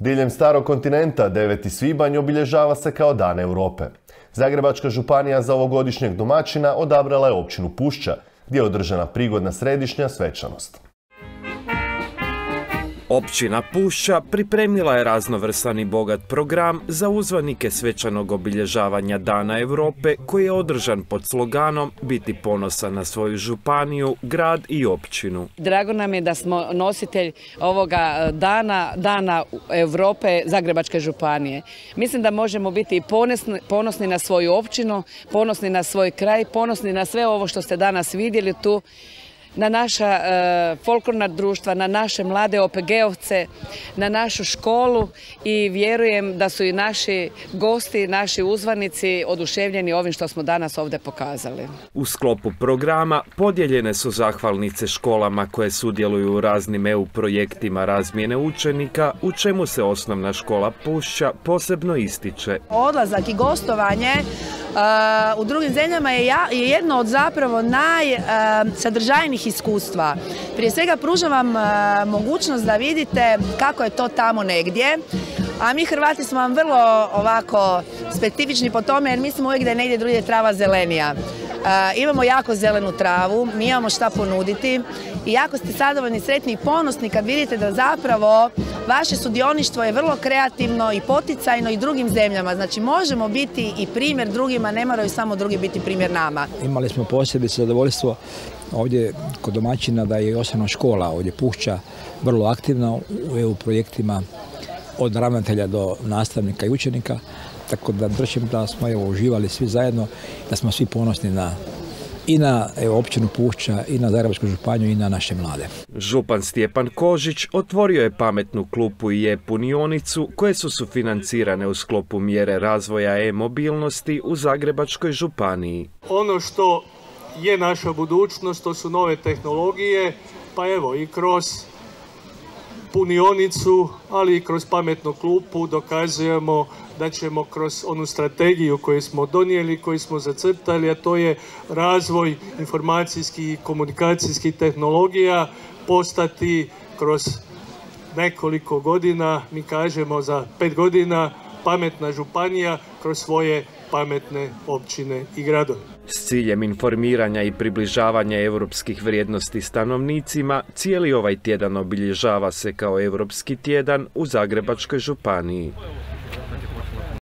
Diljem starog kontinenta 9. svibanj obilježava se kao Dan Europe. Zagrebačka županija za ovogodišnjeg domaćina odabrala je općinu Pušća, gdje je održana prigodna središnja svečanost. Općina Pušća pripremila je raznovrsan i bogat program za uzvanike svečanog obilježavanja Dana Europe koji je održan pod sloganom Biti ponosan na svoju županiju, grad i općinu. Drago nam je da smo nositelj ovoga Dana Europe Zagrebačke županije. Mislim da možemo biti ponosni na svoju općinu, ponosni na svoj kraj, ponosni na sve ovo što ste danas vidjeli tu, na naša folklorna društva, na naše mlade OPG-ovce, na našu školu i vjerujem da su i naši gosti, naši uzvanici oduševljeni ovim što smo danas ovdje pokazali. U sklopu programa podijeljene su zahvalnice školama koje sudjeluju u raznim EU projektima razmjene učenika, u čemu se osnovna škola Pušća posebno ističe. Odlazak i gostovanje u drugim zemljama je jedno od zapravo najsadržajnijih iskustva. Prije svega pruža vam mogućnost da vidite kako je to tamo negdje, a mi Hrvati smo vam vrlo ovako specifični po tome jer mislimo uvijek da je negdje drugdje trava zelenija. Imamo jako zelenu travu, mi imamo šta ponuditi i jako ste zadovoljni, sretni i ponosni kad vidite da zapravo vaše sudioništvo je vrlo kreativno i poticajno i drugim zemljama. Znači možemo biti i primjer drugima, ne moraju samo drugi biti primjer nama. Imali smo posebice zadovoljstvo ovdje kod domaćina da je i osnovna škola ovdje Pušća vrlo aktivna u EU projektima od ravnatelja do nastavnika i učenika. Tako da držim da smo uživali svi zajedno, da smo svi ponosni i na općinu Pušća, i na Zagrebačku županiju, i na naše mlade. Župan Stjepan Kožić otvorio je pametnu klupu i e-punionicu koje su sufinancirane u sklopu mjere razvoja e-mobilnosti u Zagrebačkoj županiji. Ono što je naša budućnost, to su nove tehnologije, pa evo i kroz punionicu, ali i kroz pametnu klupu dokazujemo da ćemo kroz onu strategiju koju smo donijeli, koju smo zacrtali, a to je razvoj informacijskih i komunikacijskih tehnologija, postati kroz nekoliko godina, mi kažemo za 5 godina, pametna županija kroz svoje pametne općine i gradove. S ciljem informiranja i približavanja europskih vrijednosti stanovnicima, cijeli ovaj tjedan obilježava se kao Europski tjedan u Zagrebačkoj županiji.